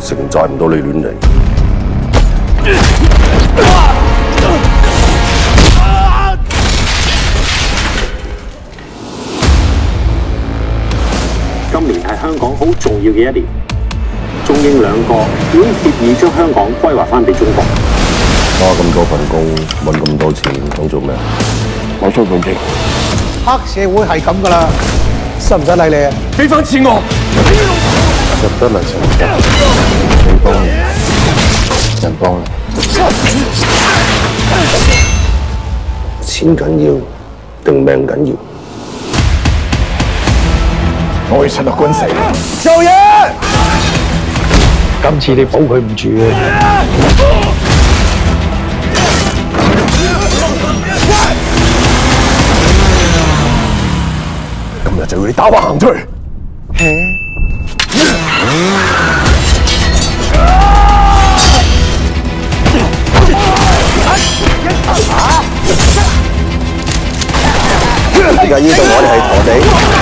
承載唔到你亂嚟。 今年係香港好重要嘅一年，中英兩國已經協議將香港歸還翻俾中國。 花咁多份工，揾咁多錢，想做咩？攞出部機。 黑社會係咁噶啦，使唔使理你啊？ 俾翻錢我。入得嚟成家，你幫你，人幫你。錢緊要定命緊要？ 我要趁落官死，做嘢。今次你保佢唔住嘅。 今日就要你打橫行出去。點解呢度我哋係陀地？